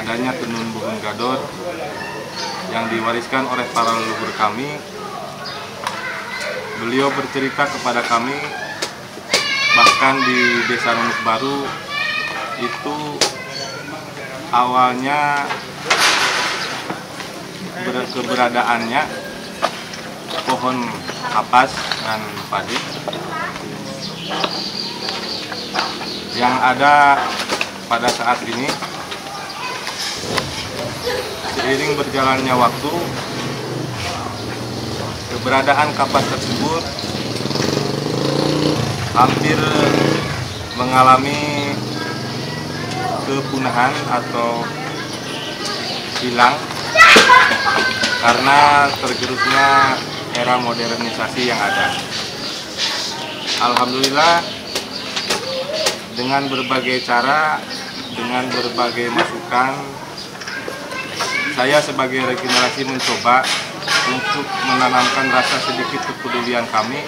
adanya tenun buhun gadot yang diwariskan oleh para leluhur kami. Beliau bercerita kepada kami, bahkan di Desa Nunuk Baru itu awalnya keberadaannya pohon kapas dan padi. Yang ada pada saat ini, seiring berjalannya waktu, keberadaan kapas tersebut hampir mengalami kepunahan atau hilang karena tergerusnya era modernisasi yang ada. Alhamdulillah, dengan berbagai cara, dengan berbagai masukan, saya sebagai regenerasi mencoba untuk menanamkan rasa sedikit kepedulian kami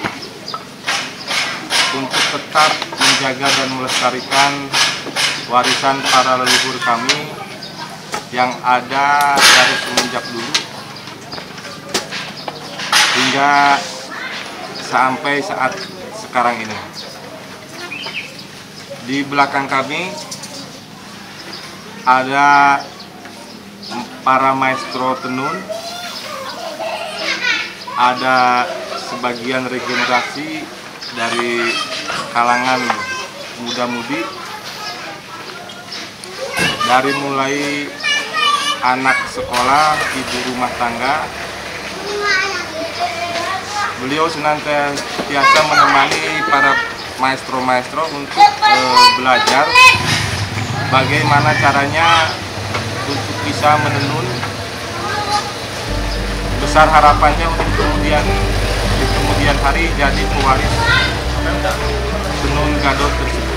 untuk tetap menjaga dan melestarikan warisan para leluhur kami yang ada dari semenjak dulu hingga sampai saat sekarang ini. Di belakang kami ada para maestro tenun, ada sebagian regenerasi dari kalangan muda-mudi, dari mulai anak sekolah, ibu rumah tangga. Beliau senantiasa menemani para maestro-maestro untuk belajar bagaimana caranya untuk bisa menenun. Besar harapannya untuk di kemudian hari jadi pewaris tenun gadot tersebut.